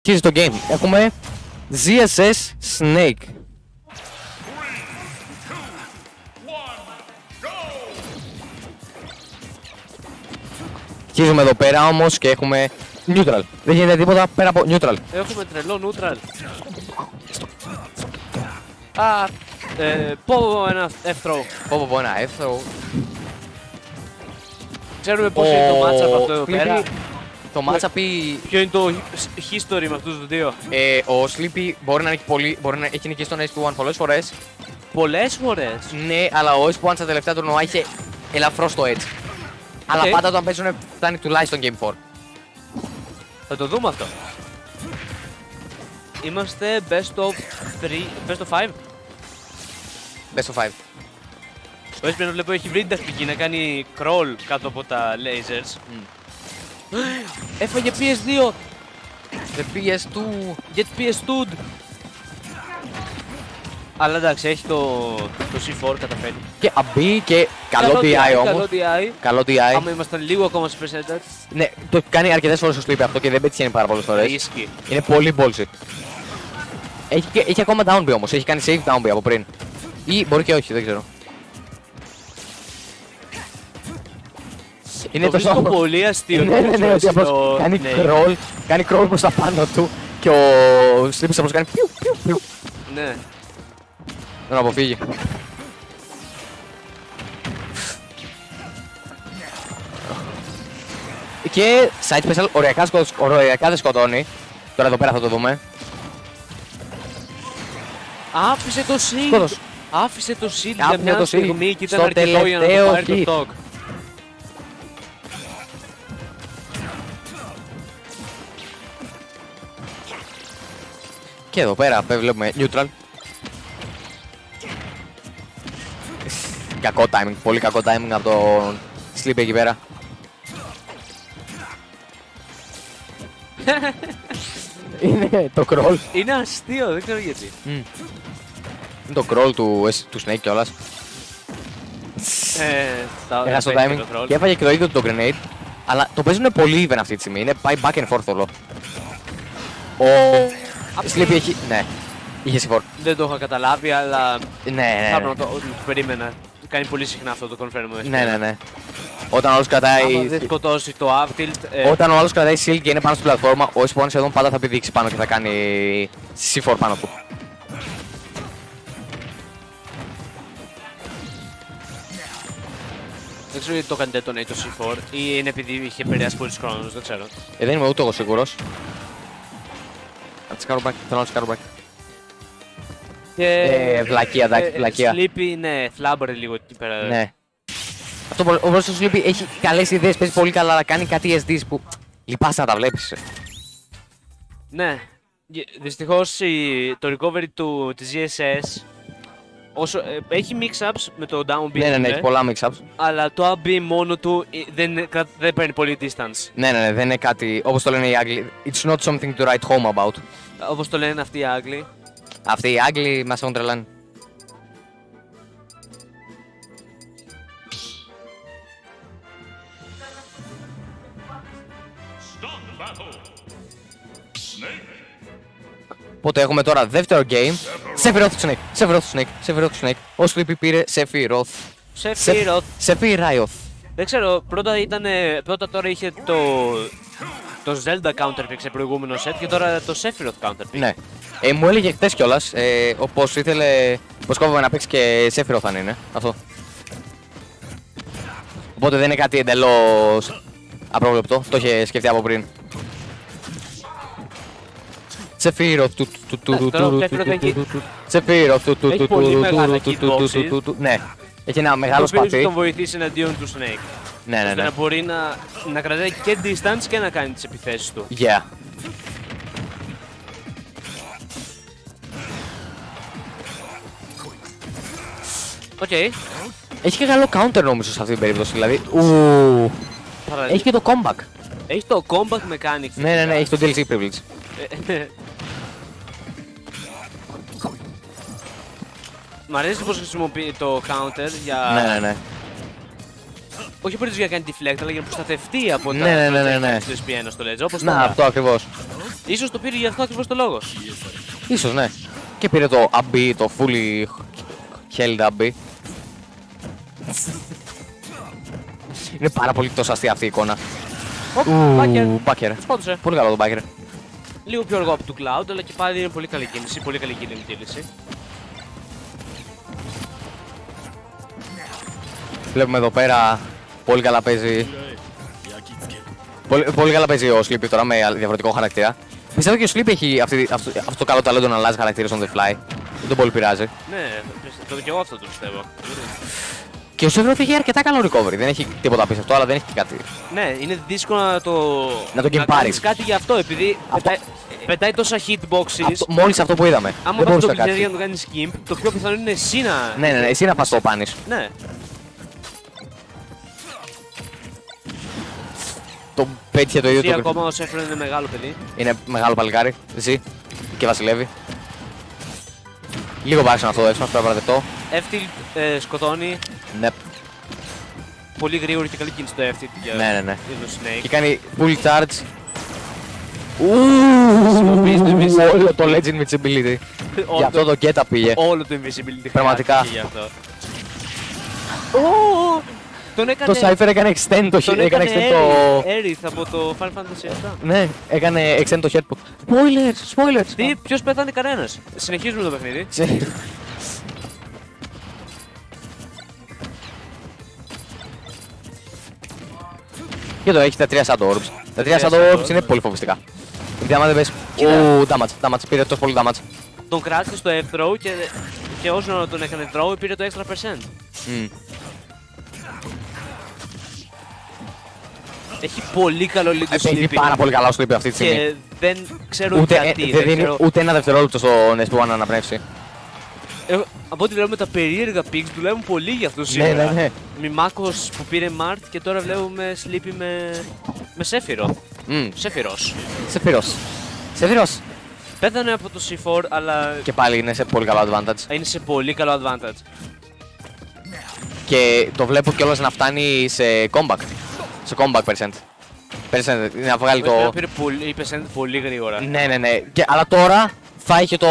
Αρχίζει το game. Έχουμε ZSS Snake. Αρχίζουμε εδώ πέρα όμως και έχουμε neutral. Δεν γίνεται τίποτα πέρα από neutral. Έχουμε τρελό neutral. Α, πω ένα F-throw. Πω ένα F-throw. Ξέρουμε πώς είναι το matchup αυτό εδώ πέρα. Το matchup. Ποιο είναι το history με αυτούς τους δύο. Ο Sleepy μπορεί να έχει νικήσει τον SP1 πολλές φορές. Πολλές φορές. Ναι, αλλά ο SP1 στα τελευταία τουρνουά είχε ελαφρώς το edge. Αλλά πάντα όταν παίζουν φτάνει τουλάχιστον Game 4. Θα το δούμε αυτό. Είμαστε best of 3, best of 5. Best of 5. Ο Έσπιον βλέπω έχει βρει την τακτική να κάνει crawl κάτω από τα lasers. Έφαγε PS2. The PS2. Get PS2. Αλλά εντάξει, έχει το C4 καταφέρει. Και αμπί και καλό DI όμως. Καλό DI. Άμα ήμασταν λίγο ακόμα σε percentage. Ναι, το κάνει αρκετές φορές στο Sleepy αυτό και δεν πετυχαίνει πάρα πολλές φορές. Είναι πολύ ballsy. Έχει ακόμα down B όμως, έχει κάνει save down B από πριν. Ή μπορεί και όχι, δεν ξέρω. Είναι το βρίσκω πολύ αστείο. Ναι, ότι απλώς κάνει crawl προς τα πάνω του και ο Sleepy απλώς κάνει πιου πιου πιου. Ναι. Δεν αποφύγει. Και side special οριακά δεν σκοτώνει. Τώρα εδώ πέρα θα το δούμε. Άφησε το shield. Άφησε το shield για μια στιγμή και ήταν στο αρκετό για να το πάρει το talk. Και εδώ πέρα βλέπουμε neutral. Κακό timing, πολύ κακό timing από τον Sleepy εκεί πέρα. Είναι το crawl. Είναι αστείο, δεν ξέρω γιατί. Είναι το crawl του Snake κιόλας. Έχασε το timing και έφαγε και το ίδιο το grenade. Αλλά το παίζουν πολύ even αυτή τη στιγμή, πάει back and forth όλο. Ο Sleepy έχει... ναι, είχε C4. Δεν το είχα καταλάβει, αλλά ναι. Θα έπρεπε να το περίμενα. Κάνει πολύ συχνά αυτό το confirm. Ναι. Όταν ο άλλος κρατάει... άμα δεν σκοτώσει το up tilt... Όταν ο άλλος κρατάει shield και είναι πάνω στην πλατφόρμα, ο Spawn σχεδόν πάντα θα πηδήξει πάνω και θα κάνει C4 πάνω του. Δεν ξέρω γιατί το έκανε detonate το C4 ή είναι επειδή είχε επηρεάσει πολλούς χρόνους, δεν ξέρω. Δεν είμαι ούτε εγώ σίγουρος. Θα τσικάρω back, θέλω να τσικάρω back. Βλακεία, εντάξει, βλακεία. Sleepy, ναι, φλάμπορε λίγο εκεί πέρα. Ναι. Αυτό ο Βρος Sleepy έχει καλές ιδέες, παίζει πολύ καλά, αλλά κάνει κάτι SDs που λυπάσαι να τα βλέπεις. Ναι. Δυστυχώς το recovery της GSS έχει mix-ups με το down B. Ναι, έχει πολλά mix-ups. Αλλά το up B μόνο του δεν παίρνει πολύ distance. Ναι, δεν είναι κάτι, όπως το λένε οι Άγγλοι, it's not something to write home about. Όπως το λένε αυτοί οι Άγγλοι. Αυτοί οι Άγγλοι μας έχουν τρελάνει. Οπότε έχουμε τώρα δεύτερο game. Sephiroth Snake. Ο Sleepy πήρε Sephiroth. Sephiroth. Δεν ξέρω, πρώτα τώρα είχε το Zelda counterpick σε προηγούμενο set και τώρα το Sephiroth counterpick. Ναι. Μου έλεγε χτες κιόλας, πως ήθελε, πως κόβαμε να παίξει και Sephiroth αν είναι, αυτό. Οπότε δεν είναι κάτι εντελώς απρόβλεπτο, το είχε σκεφτεί από πριν. Sephiroth έχει πολύ μεγάλα kickboxes. Ναι, έχει ένα μεγάλο σπαθί. Το τον βοηθήσει εναντίον του Snake. Ναι. Ώστε να μπορεί να κρατάει και distance και να κάνει τις επιθέσεις του. Yeah. Οκ. Έχει και καλό counter νομίζω σε αυτή την περίπτωση, δηλαδή. Έχει και το comeback. Έχει το comeback mechanics. Ναι, έχει το DLC privilege. Μ' αρέσει πως χρησιμοποιεί το counter για... Ναι. Όχι απολύτως για να κάνει deflect, αλλά για να προστατευτεί από τα ναι. PN στο ledge, όπως να, τώρα. αυτό ακριβώς. Ίσως το πήρε για αυτό ακριβώς το λόγο. Ίσως, ναι. Και πήρε το AB, το fully held AB. Είναι πάρα πολύ τόσο αστεία αυτή η εικόνα. Μπάκερ. Σκότωσε. Πολύ καλό το μπάκερ. Λίγο πιο αργό από του Cloud, αλλά και πάλι είναι πολύ καλή κίνηση. Πολύ καλή κίνηση. Βλέπουμε εδώ πέρα πολύ καλά παίζει. Πολύ καλά παίζει ο Sleepy τώρα με διαφορετικό χαρακτήρα. Πιστεύω και ο Sleepy έχει αυτό το καλό ταλέντο να αλλάζει χαρακτήρες on the fly. Δεν τον πολύ πειράζει. Ναι, το και εγώ αυτό το πιστεύω. Και ο Sephiroth έχει αρκετά καλό recovery. Δεν έχει τίποτα απίστευτο, αλλά δεν έχει κάτι. Ναι, είναι δύσκολο να το γκεμπάρεις. κάτι γι' αυτό, επειδή πετάει τόσα hitboxes. Μόλις αυτό που είδαμε. Άμα πας το ξέρει για να το κάνεις skimp, το πιο πιθανό είναι εσύ να... Ναι, εσύ να πας το πάνεις. Ναι. Το πέτυχε το ίδιο το... ακόμα ο Sephiroth είναι μεγάλο παιδί. Είναι μεγάλο παλικάρι. Εσύ και βασιλεύει. Λίγο βάξε αυτό το έξω, πρέπει να παραδεχτώ. Εύτιλ σκοτώνει. Ναι. Πολύ γρήγορη και καλή κίνηση το Εύτιλ για ναι. το Snake. Και κάνει full charge. Όλο το Legend Invisibility. Γι' αυτό το Geta πήγε. Όλο το Invisibility πραγματικά. Γι' αυτό. Τον έκανε... Το Cypher έκανε extend το Aerith από το Final Fantasy 7. Ναι, έκανε extend το headput. Spoilers! Τι, ποιος πέθανε, κανένας. Συνεχίζουμε το παιχνίδι. Και το έχει τα 3 Shadow Orbs. Τα 3 Shadow Orbs είναι πολύ φοβιστικά. Γιατί άμα δεν πες, damage, πήρε τόσο πολύ damage. Τον κράτησε στο F-throw και όσο τον έκανε throw πήρε το extra percent. Έχει πολύ καλό lead το Sleepy. Έχει πάρα πολύ καλά ο Sleepy αυτή τη στιγμή. Και δεν ξέρω γιατί. Δεν δίνει ούτε ένα δευτερόλεπτο στον SP1 να αναπνεύσει. Από ό,τι βλέπουμε τα περίεργα picks δουλεύουν πολύ για αυτό σήμερα. Ναι. Μιμάκος που πήρε Mart και τώρα βλέπουμε Sleepy με Sephiroth. Sephiroth. Πέθανε από το C4, αλλά... Και πάλι είναι σε πολύ καλό advantage. Είναι σε πολύ καλό advantage. Και το βλέπω κιόλας να φτάνει σε comeback. Σε comeback percent. Να βγάλει το... Πήρε η percent πολύ γρήγορα. Ναι. Αλλά τώρα θα έχει το...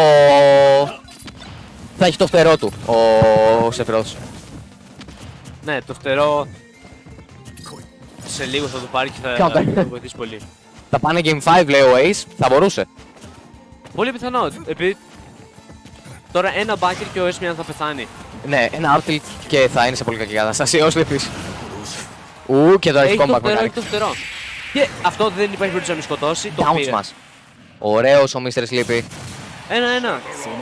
Θα έχει το φτερό του ο Sephiroth. Ναι, το φτερό σε λίγο θα το πάρει και θα βοηθήσει πολύ. Θα πάνε Game 5 λέει ο Ace, θα μπορούσε. Πολύ πιθανό, επειδή τώρα ένα μπάκερ και ο Esmian θα πεθάνει. Ναι, ένα Artil και θα είναι σε πολύ κακή κατάσταση, ως λεπείς. Και τώρα έχει comeback μechanic. Έχει το φτερό. Και αυτό δεν υπάρχει περίπτωση να μην σκοτώσει, το πήρε. Ωραίος ο Mr. Sleepy. 1-1.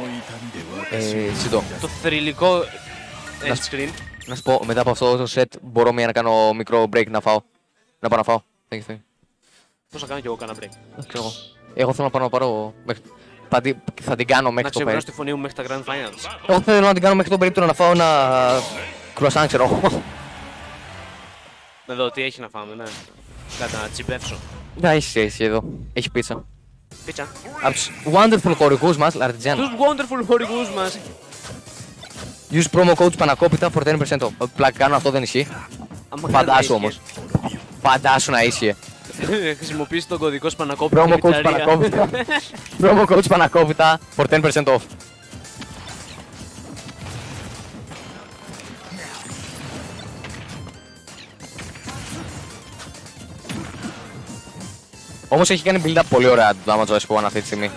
Το θρυλικό end screen. Να σου πω, μετά από αυτό το set μπορώ να κάνω μικρό break να φάω. Να πάω να φάω. Πώς θα κάνω κι εγώ κάνα break. Εγώ θέλω να πάω να πάρω... Θα την κάνω μέχρι το να ξεβράσω τη φωνή μου μέχρι τα Grand Finals. Εγώ θέλω να την κάνω μέχρι το περίπτωρο να φάω ένα... κρουασάν, ξέρω εγώ. Εδώ τι έχει να φάμε, ναι. Κάτι να τσιμπεύσω. Ναι, έχει εδώ. Έχει πίτσα. Πίτσα. Από τους wonderful χορηγούς μας, Artisan. Τους wonderful χορηγούς μας. Use promo code Πανακόπιτα for 10% off. Πλάκα κάνω, αυτό δεν ισχύει. Φαντάσου όμως. Φαντάσου να ίσχυε. Χρησιμοποιήσει τον κωδικό Πανακόπιτα. Promo code Πανακόπιτα. Promo code Πανακόπιτα for 10% off. Όμως έχει κάνει build up πολύ ωραία το damage ο SP1 αυτή τη στιγμή.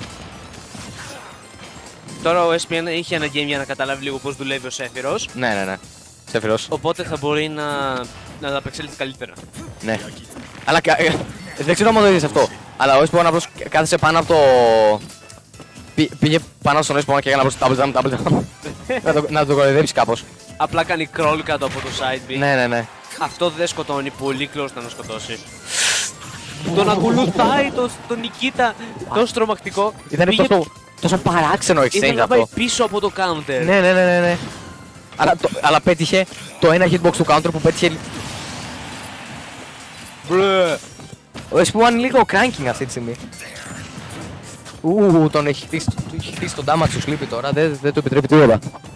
Τώρα ο SP1 είχε ένα game για να καταλάβει λίγο πώς δουλεύει ο Sephiroth. Ναι. Sephiroth. Οπότε θα μπορεί να απεξέλθει καλύτερα. Ναι. Αλλά δεν ξέρω αν το είδες αυτό. Αλλά ο SP1 απλώς κάθεσε πάνω από το... Πήγε πάνω στον SP1 και έκανε απλώς double jump. Να το κοροϊδέψει κάπως. Απλά κάνει crawl κάτω από το side B. Ναι. Αυτό δεν σκοτώνει, πολύ close να σκοτώσει. Τον ακολουθάει τον Νικίτα, τόσο τρομακτικό. Ήταν τόσο παράξενο exchange αυτό. Ήθελε να πάει πίσω από το counter. Ναι. Αλλά πέτυχε το ένα hitbox του counter που πέτυχε... Ο SP1 λίγο cranking αυτή τη στιγμή. Τον έχει χτίσει τον damage του Sleepy τώρα, δεν του επιτρέπει τίποτα.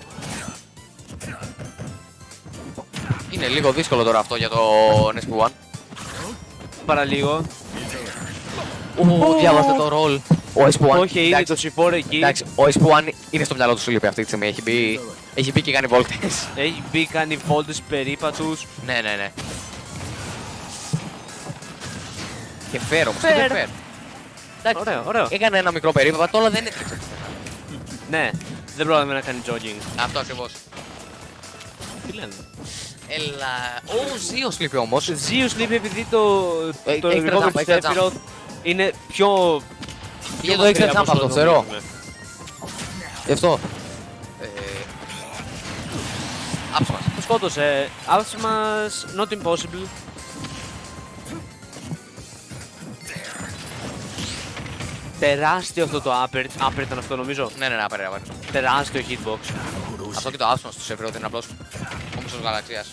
Είναι λίγο δύσκολο τώρα αυτό για τον SP1. Παραλίγο. Διάβασα το ρολ. Ο SP1. Όχι, είναι το C4 εκεί. Εντάξει, ο SP1 είναι στο μυαλό του Sleepy αυτή τη στιγμή. Έχει μπει και κάνει βόλτες. Έχει μπει, κάνει βόλτες περίπατους. Ναι. Και fair όμως, είναι fair. Εντάξει, Ωραίο. έκανε ένα μικρό περίπατο, αλλά δεν έτρεξε. Ναι, δεν πρόλαβε να κάνει jogging. Αυτό ακριβώς. Τι λένε. Έλα. Ο Ζίος Sleepy όμως. Ζίος λείπει επειδή το έχει recovery του extra Sephiroth είναι πιο... Είναι το extra jump αυτό, ξέρω. Γι' αυτό. Άψιμας. Το σκότωσε. Άψιμας, not impossible. Τεράστιο αυτό το upper ήταν αυτό νομίζω. Ναι, απέρα. Τεράστιο hitbox. Αυτό και το άψιμας του Sephiroth είναι απλώς όμορφος γαλαξίας.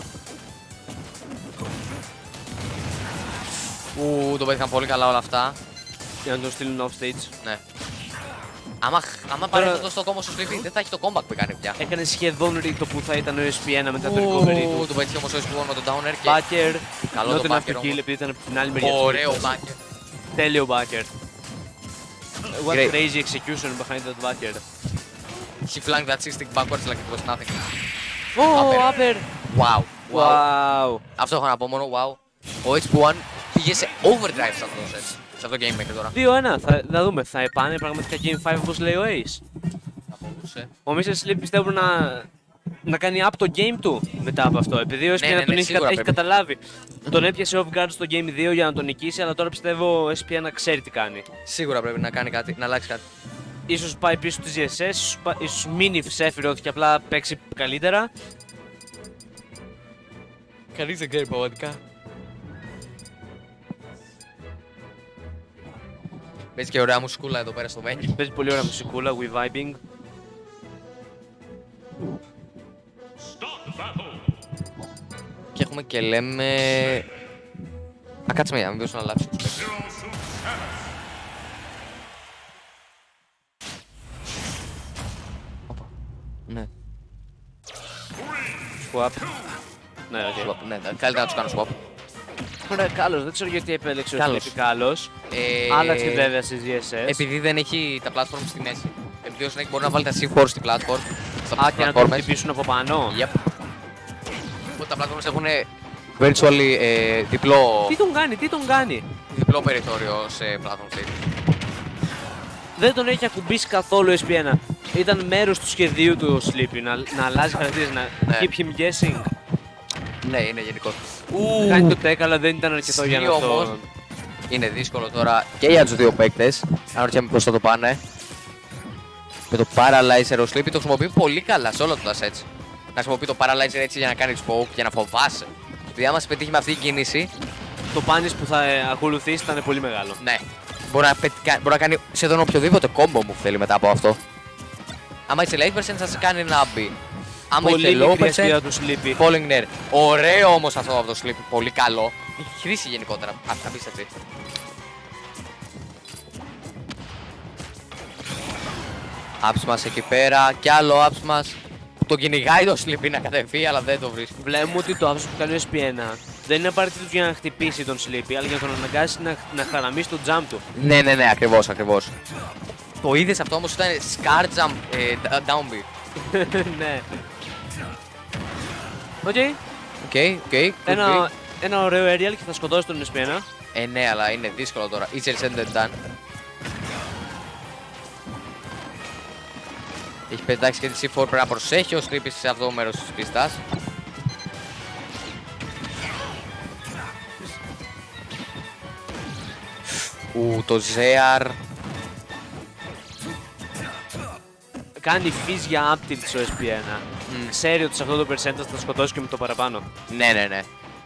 Το πέτυχαν πολύ καλά όλα αυτά. Για να τον στείλουν off stage. Ναι. Άμα πάρει αυτό στο κόμμα στο Sleepy, δεν θα έχει το comeback που κάνει πια. Έκανε σχεδόν ρίτο που θα ήταν ο SP1 μετά το recovery του. Το πέτυχε όμως ο SP1 με τον downer και... Backer, Καλό το not backer enough to kill όμως. επειδή ήταν από την άλλη μεριά. Ωραίο backer. Τέλειο backer. What Great. crazy execution behind that backer. He flanked that stick backwards like it was nothing. Upper. Wow. Wow. Αυτό έχω να πω μόνο, wow. Ο HP1 πήγε σε overdrive σε αυτό το game μέχρι τώρα. 2-1. Θα δούμε. Θα πάνε πραγματικά Game 5 όπως λέει ο Ace. Θα μπορούσε. Ο Mr. Sleep πιστεύω να κάνει up το game του μετά από αυτό. Επειδή ο SP Ναι, τον σίγουρα έχει πρέπει. καταλάβει. Τον έπιασε off guard στο game 2 για να τον νικήσει, αλλά τώρα πιστεύω ο SP να ξέρει τι κάνει. Σίγουρα πρέπει να κάνει κάτι, να αλλάξει κάτι. Ίσως πάει πίσω στη GSS, ίσως μείνει Sephiroth και απλά παίξει καλύτερα. Κανείς δεν ξέρει πραγματικά. Παίζει και ωραία μουσικούλα εδώ πέρα στο venue. Παίζει πολύ ωραία μουσικούλα, we vibing. Και έχουμε και λέμε... Κάτσε μια, μην πέσω να αλλάξω. Ναι. Swap. Ναι, οκ. Swap, ναι, καλύτερα να τους κάνω swap. Ωραία, Κάλος, δεν ξέρω γιατί επέλεξε ο Κάλος. Sleepy Κάλος. Άλλαξε βέβαια στη GSS. Επειδή δεν έχει τα platform στη μέση. Επειδή όσο έχει μπορεί να βάλει τα C4 στη platform. Α, και να τον χτυπήσουν από πάνω. Yep. Οπότε τα platforms έχουν virtually διπλό Τι τον κάνει. περιθώριο σε platform state. Δεν τον έχει ακουμπήσει καθόλου ο SP1. Ήταν μέρος του σχεδίου του ο Sleepy να αλλάζει χαρακτήρες, να keep him guessing. Ναι, είναι γενικό. Κάνει το tech, αλλά δεν ήταν αρκετό για να το... Είναι δύσκολο τώρα και για τους δύο παίκτες. Αν ρωτιέμαι πώς θα το πάνε. Με το Paralyzer ο Sleepy το χρησιμοποιεί πολύ καλά σε όλα τα sets. Να χρησιμοποιεί το Paralyzer έτσι για να κάνει spoke, για να φοβάσαι. Επειδή άμα σε πετύχει με αυτή την κίνηση, Το punish που θα ακολουθήσει ήταν πολύ μεγάλο. ναι, μπορεί να κάνει σχεδόν οποιοδήποτε combo μου θέλει μετά από αυτό. Άμα είσαι late percent θα σε κάνει να μπει. Άμα Πολύ είσαι low μικρή αστεία percent, του Sleepy. falling near. Ωραίο όμως αυτό από το Sleepy, πολύ καλό. Έχει χρήση γενικότερα, απίστευτη. Άψ μας εκεί πέρα, κι άλλο άψ μας. Το κυνηγάει το Sleepy να κατεβεί, αλλά δεν το βρίσκει. Βλέπουμε ότι το άψο που κάνει ο SP1 δεν είναι απαραίτητο για να χτυπήσει τον Sleepy, αλλά για να τον αναγκάσει να χαραμίσει το jump του. Ναι, ακριβώς. Το είδες αυτό όμως ήταν scar jump down B. Ναι. Οκ. Οκ. Ένα ωραίο aerial και θα σκοτώσει τον SP1. Ναι, αλλά είναι δύσκολο τώρα. Easier said than done. Έχει πετάξει και τη C4, πρέπει να προσέχει ο Sleepy σε αυτό το μέρος της πίστας. Το Zear. Κάνει φύς για up tilt στο SP1. Ξέρει ότι σε αυτό το percentage θα σκοτώσει και με το παραπάνω. Ναι.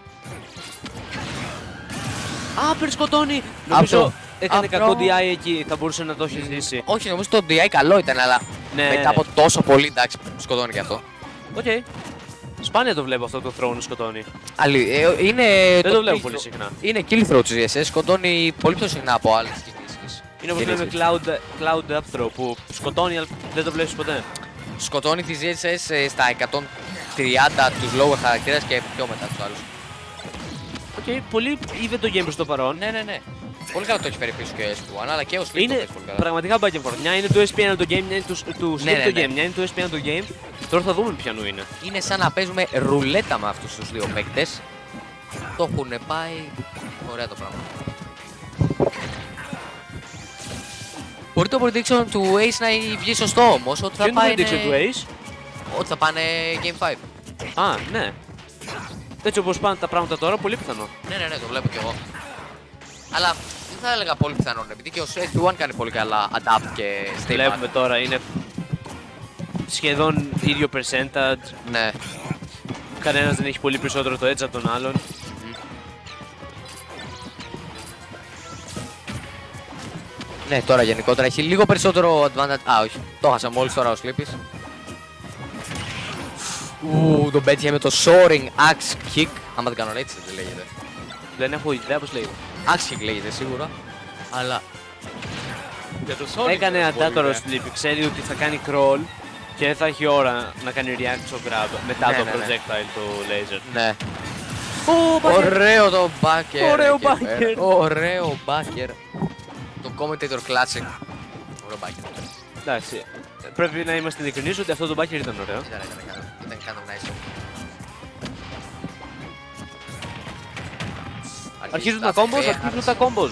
Upper σκοτώνει! Νομίζω έκανε κακό DI εκεί, θα μπορούσε να το έχει ζήσει. Όχι, νομίζω το DI καλό ήταν, αλλά μετά από τόσο πολύ, εντάξει, σκοτώνει και αυτό. Οκ. Σπάνια το βλέπω αυτό το throw να σκοτώνει. Είναι Δεν το βλέπω πολύ συχνά. Είναι kill throw της GSS, σκοτώνει πολύ πιο συχνά από άλλες κινήσεις. Είναι όπως λέμε cloud up throw που σκοτώνει αλλά δεν το βλέπεις ποτέ. Σκοτώνει τη GSS στα 130 τους lower χαρακτήρας και πιο μετά τους άλλους. Οκ, πολύ είδε το game προς το παρόν. Ναι. Πολύ καλό το έχει φέρει πίσω και ο SP1, αλλά και ο Sleep το Είναι παίζει πολύ καλά. πραγματικά back and forth. Μια είναι του SP1 το game, μια είναι του Sleep Ναι, ναι, το ναι. game, μια είναι του SP1 το game. Τώρα θα δούμε ποιανού είναι. Είναι σαν να παίζουμε ρουλέτα με αυτούς τους δύο παίκτες. Το έχουν πάει. Ωραία το πράγμα. Μπορεί το prediction του Ace να βγει σωστό όμως, ότι Ποιο θα είναι το πάνε... prediction του Ace? Ότι θα πάνε Game 5. Α, ναι. Έτσι όπως πάνε τα πράγματα τώρα, πολύ πιθανό. Ναι, το βλέπω κι εγώ. Αλλά δεν θα έλεγα πολύ πιθανό, επειδή και ο SP1 κάνει πολύ καλά adapt και stay Βλέπουμε τώρα, είναι σχεδόν ίδιο percentage. Ναι. Κανένας δεν έχει πολύ περισσότερο το edge από τον άλλον. Ναι, τώρα γενικότερα έχει λίγο περισσότερο advantage. Α, όχι. Το χάσα μόλις τώρα ο Sleepys. Τον πέτυχε με το soaring axe kick. Άμα δεν κάνω έτσι δεν λέγεται. Δεν έχω ιδέα πώς λέγεται. Axe kick λέγεται σίγουρα. Αλλά... Για το soaring Έκανε είναι αντά πολύ τώρα ο ωραία. Sleepy, ξέρει ότι θα κάνει crawl και δεν θα έχει ώρα να κάνει react στο grab μετά Ναι, το ναι, ναι. projectile του laser. Ναι. Ω, Ωραίο το backer. Ωραίο εκεί backer. πέρα. Ωραίο backer. Το commentator classic. Ωραίο backer. Εντάξει, πρέπει να είμαστε ειλικρινείς ότι αυτό το backer ήταν ωραίο. Ήταν kind of nice. Αρχίζουν τα combos, αρχίζουν τα combos.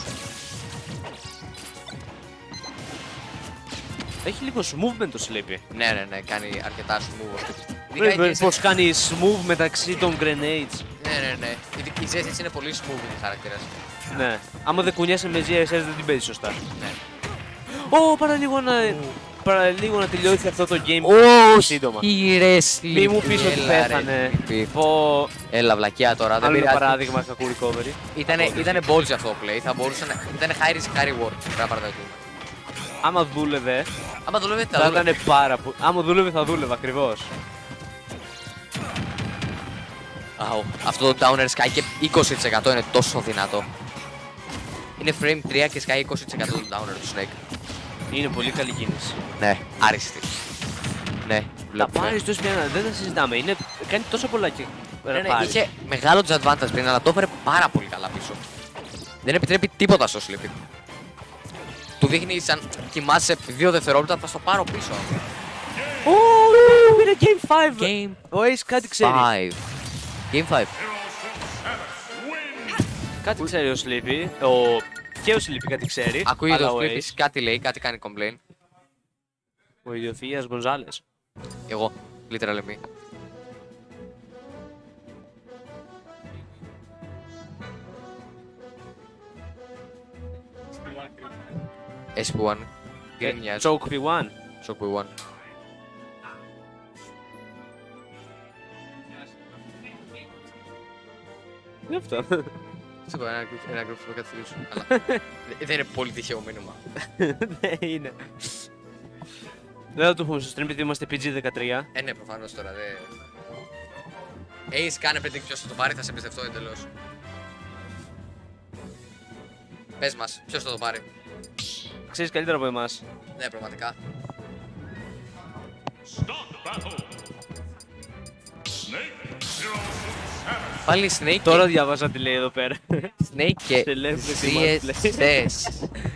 Έχει λίγο movement το Sleepy. Ναι, κάνει αρκετά smooth. Βλέπει πως κάνει smooth μεταξύ των grenades. Ναι. Η Jessie είναι πολύ smooth η χαρακτήρας. Ναι. Άμα δεν κουνιέσαι με GSS δεν την παίζει σωστά. Ναι. Ω, παραλίγο να τελειώσει αυτό το game σύντομα. Ρε Μη μου πεις ότι πέθανε. Πω, Έλα βλακιά τώρα, δεν άλλο ένα πειράζει. παράδειγμα κακού recovery. Ήτανε ballsy αυτό το play, θα μπορούσε να... Ήτανε high risk, high reward. Πρέπει να παραδεχτούμε. Άμα δούλευε, Άμα δουλεύει θα ήταν πάρα πολύ. Άμα δούλευε, θα δούλευε ακριβώς. Αυτό το downer sky και 20% είναι τόσο δυνατό. Είναι frame 3 και sky 20% το downer του Snake. Είναι πολύ καλή κίνηση. Ναι, άριστη. Ναι, Τα βλέπουμε. πάρει το SP1, δεν τα συζητάμε. Κάνει τόσο πολλά και. Ναι, είχε μεγάλο disadvantage πριν, αλλά το έφερε πάρα πολύ καλά πίσω. Δεν επιτρέπει τίποτα στο Sleepy. Του δείχνει σαν κοιμάσαι 2 δευτερόλεπτα, θα στο πάρω πίσω. Είναι Game 5! Game Ο Ace κάτι ξέρει. 5. Game 5. Κάτι ξέρει ο Sleepy. Και ο Sleepy κάτι ξέρει. Ακούει αλλά το ο Sleepy, Ace, κάτι λέει, κάτι κάνει complain. ο ιδιοφυΐας Γκονζάλες. Εγώ, literally me. SP1. Γκρινιάζει. Choke P1. Shock P1. Τι αυτό. Σε πω, ένα group που καθίσει. Αλλά δεν είναι πολύ τυχαίο μήνυμα. Ναι, είναι. Δεν θα το πούμε στο stream επειδή είμαστε PG-13. Ναι, προφανώς τώρα δεν... Ace, κάνε predict ποιος θα το πάρει, θα σε εμπιστευτώ εντελώς. Πες μας, ποιος θα το πάρει. Ξέρεις καλύτερα από εμάς. Ναι, πραγματικά. Πάλι Snake Τώρα διάβαζα τι λέει εδώ πέρα. Snake και Celebrity CSS.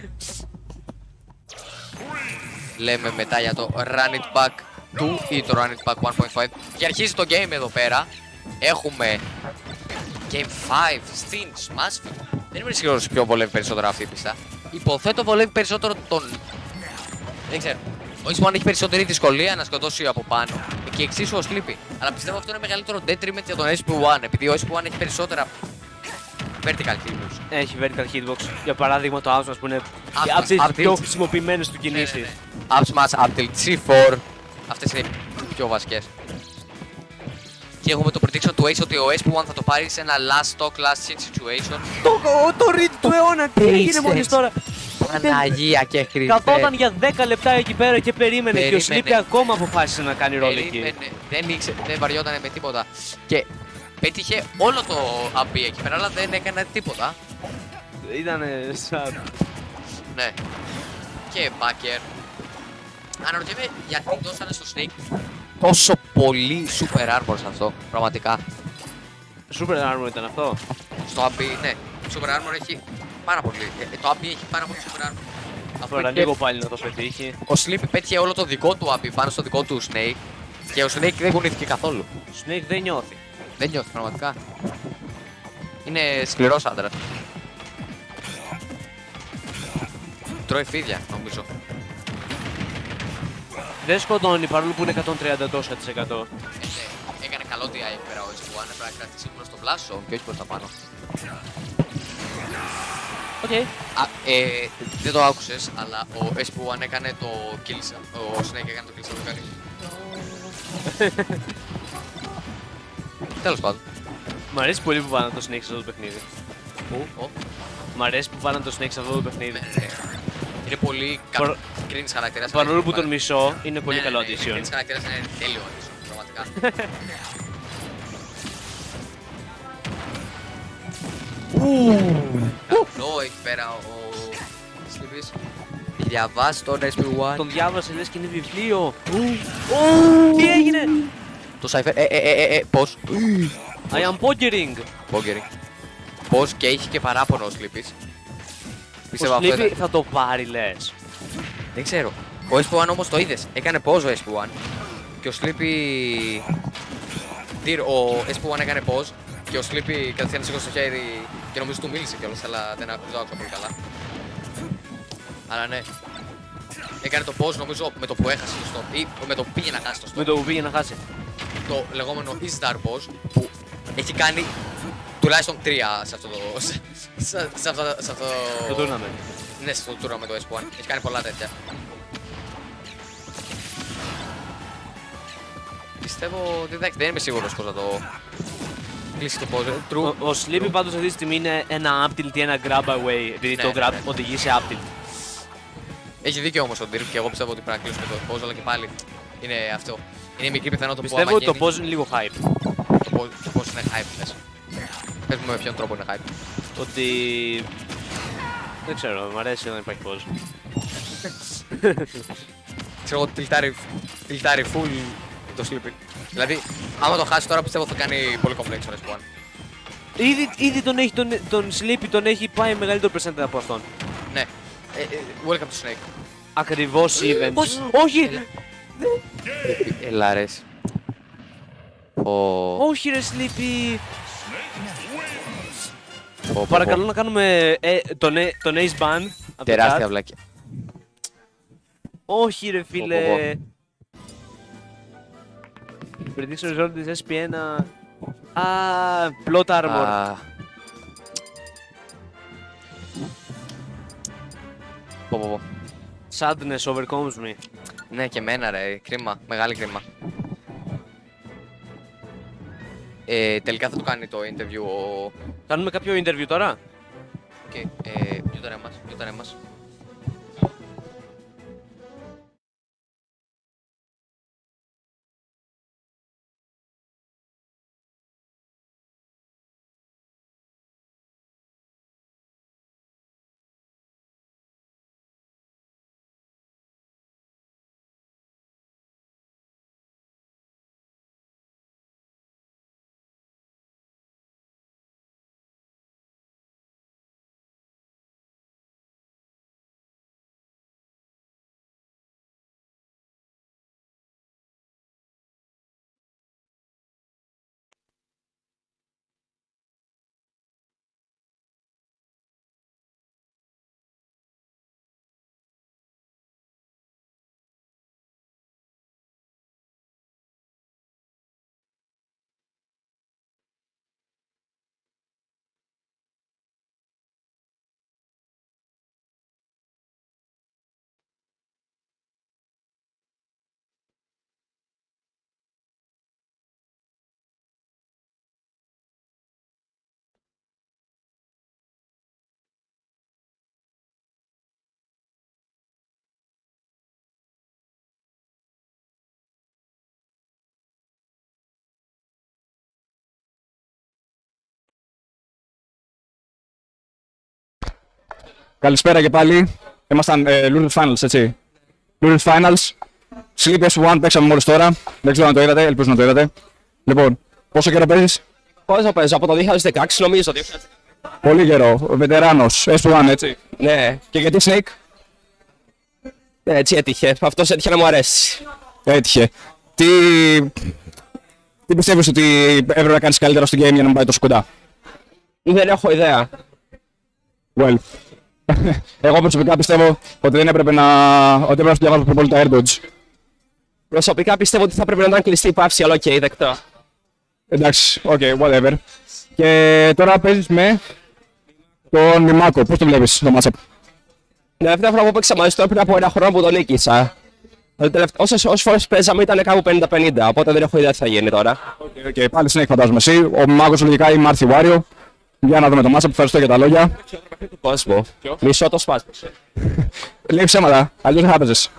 Λέμε μετά για το Run It Back 2 ή το Run It Back 1.5. Και αρχίζει το game εδώ πέρα. Έχουμε Game 5 στην Smashville. Δεν είμαι σίγουρος ποιο βολεύει περισσότερο αυτή η πίστα. Υποθέτω βολεύει περισσότερο τον... Δεν ξέρω. Ο X1 έχει περισσότερη δυσκολία να σκοτώσει από πάνω. Και εξίσου ο Sleepy. Αλλά πιστεύω αυτό είναι μεγαλύτερο detriment για τον SP1. Επειδή ο SP1 έχει περισσότερα vertical hitbox. Έχει vertical hitbox. Για παράδειγμα το Outsmash που είναι Outsmash, από τις up πιο tilt. χρησιμοποιημένες του κινήσεις. Up smash, up tilt, C4. Αυτές είναι οι πιο βασικές. Και έχουμε το prediction του Ace ότι ο SP1 θα το πάρει σε ένα last stock, last hit situation. Το read του αιώνα τι έγινε μόλις τώρα. Παναγία και Χριστέ. Καθόταν για 10 λεπτά εκεί πέρα και περίμενε. Και ο Sleepy Περίμενε. ακόμα αποφάσισε να κάνει ρόλο εκεί. Περίμενε, δεν βαριότανε με τίποτα. Και πέτυχε όλο το AB εκεί πέρα, αλλά δεν έκανε τίποτα. Ήτανε σαν... Ναι. Και backer. Αναρωτιέμαι γιατί δώσανε στο Snake τόσο πολύ super armor σε αυτό, πραγματικά. Super Armor ήταν αυτό. Στο AB, ναι. Super armor έχει πάρα πολύ. Το Abby έχει πάρα πολύ super armor. Τώρα λίγο πάλι να το πετύχει. Ο Sleepy πέτυχε όλο το δικό του Abby πάνω στο δικό του Snake και ο Snake δεν κουνήθηκε καθόλου. Ο Snake δεν νιώθει. Δεν νιώθει πραγματικά. Είναι σκληρός άντρας. Τρώει φίδια, νομίζω. Δεν σκοτώνει παρόλο που είναι 130 τόσα της εκατό. Έκανε καλό DI εκεί πέρα ο S1, έπρεπε να κρατήσει προς τον πλάσο και όχι προς τα πάνω. Οκ. Δεν το άκουσες, αλλά ο SP1 έκανε το kill. Ο Snake έκανε το kill στο δοκάρι. Τέλος πάντων. Μ' αρέσει πολύ που βάλανε το Snake σε αυτό το παιχνίδι. Μ' αρέσει που βάλανε το Snake σε αυτό το παιχνίδι. Είναι πολύ cringe χαρακτήρας. Παρόλο που τον μισώ, είναι πολύ καλό addition. Cringe χαρακτήρας είναι τέλειο addition, πραγματικά. Καλό εκεί πέρα ο Sleepys. Έχει διαβάσει τον SP1. Τον διάβασε λες και είναι βιβλίο. Τι έγινε! Το Cypher, πώς. I am pokering. Pokering. Πώς και είχε και παράπονο ο Sleepys. Ο Sleepy θα το πάρει λες. Δεν ξέρω. Ο SP1 όμως το είδες. Έκανε pause ο SP1. Και ο Sleepy... Ο SP1 έκανε pause. Και ο Sleepy κατευθείαν σήκωσε το χέρι και νομίζω του μίλησε κιόλας, αλλά δεν άκουσα πολύ καλά. Αλλά ναι. Έκανε το pause νομίζω με το που έχασε το stop ή με το που πήγε να χάσει το stop. Με το που πήγε να χάσει. Το λεγόμενο Isdar pause που έχει κάνει τουλάχιστον 3 σε αυτό το... σε αυτό το tournament. Ναι, σε αυτό το tournament με το S1. Έχει κάνει πολλά τέτοια. Πιστεύω ότι δεν είμαι σίγουρος πως θα το κλείσει το pause. Ο Sleepy πάντως αυτή τη στιγμή είναι ένα up tilt ή ένα grab away, επειδή το grab οδηγεί σε up tilt. Έχει δίκιο όμως ο Dirk και εγώ πιστεύω ότι πρέπει να κλείσουμε το pause, αλλά και πάλι είναι αυτό. Είναι μικρή πιθανότητα που πιστεύω ότι το pause είναι λίγο hype. Το pause είναι hype, λες. Πες μου με ποιον τρόπο είναι hype. Ότι... δεν ξέρω, μου αρέσει όταν υπάρχει pause. Ξέρω εγώ τυλτάρει full το Sleepy. Δηλαδή, άμα το χάσει τώρα πιστεύω θα κάνει πολύ complex ο S1. Ήδη τον Sleepy τον έχει πάει μεγαλύτερο percentage από αυτόν. Ναι. Welcome to Snake. Ακριβώς event. Όχι! Έλα ρες. Όχι ρε Sleepy! Παρακαλώ να κάνουμε τον Ace Ban. Τεράστια βλάκια. Όχι ρε φίλε. Prediction result της SP1. Plot armor. Πω. Sadness overcomes me. Ναι και εμένα ρε, κρίμα, μεγάλη κρίμα. Τελικά θα του κάνει το interview ο... Κάνουμε κάποιο interview τώρα? Οκ, ποιο ήταν εμάς. Καλησπέρα και πάλι. Ήμασταν Losers Finals, έτσι. Losers Finals. Sleepy S1 παίξαμε μόλις τώρα. Δεν ξέρω αν το είδατε, ελπίζω να το είδατε. Λοιπόν, πόσο καιρό παίζεις? Πόσο παίζω, από το 2016 νομίζω. Πολύ καιρό. Βετεράνος. S1, έτσι. Ναι, Και γιατί Snake? έτσι έτυχε. Αυτός έτυχε να μου αρέσει. Έτυχε. Τι πιστεύεις ότι έπρεπε να κάνεις καλύτερα στο game για να μην πάει τόσο κοντά? Δεν έχω ιδέα. Well. Εγώ προσωπικά πιστεύω ότι δεν έπρεπε να σου διαβάζω πιο πολύ τα air dodge. Προσωπικά πιστεύω ότι θα πρέπει να ήταν κλειστή η παύση, αλλά οκ, δεκτό. Εντάξει, whatever. Και τώρα παίζεις με τον Μιμάκο. Πώς το βλέπεις το matchup? Την τελευταία φορά που παίξα μαζί του πριν από ένα χρόνο που τον νίκησα. Όσες φορές παίζαμε ήταν κάπου 50-50, οπότε δεν έχω ιδέα τι θα γίνει τώρα. Okay, πάλι Snake φαντάζομαι εσύ. Ο Μιμάκος λογικά ή Μάρθι Wario. Για να δούμε το matchup, ευχαριστώ για τα λόγια. Του κόσμου. Μισό το σπάσμα. Λέει ψέματα, αλλιώς δεν θα έπαιζες.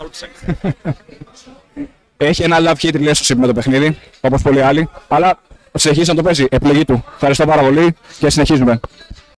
Έχει ένα love hate relationship με το παιχνίδι, όπως πολλοί άλλοι, αλλά συνεχίζει να το παίζει. Επιλογή του. Ευχαριστώ πάρα πολύ και συνεχίζουμε.